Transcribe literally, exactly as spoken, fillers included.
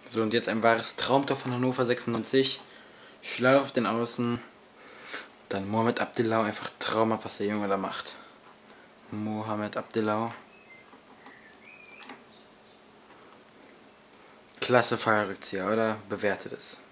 So, und jetzt ein wahres Traumtor von Hannover sechsundneunzig. Schlag auf den Außen. Dann Mohamed Abdellau, einfach traumhaft, was der Junge da macht. Mohamed Abdellau. Klasse Fallrückzieher, oder? Bewertet es.